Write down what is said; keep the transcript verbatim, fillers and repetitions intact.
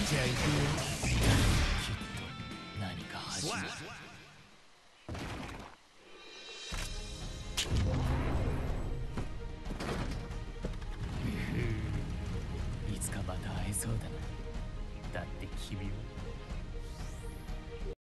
じゃあ行くよ。きっと何か始まる。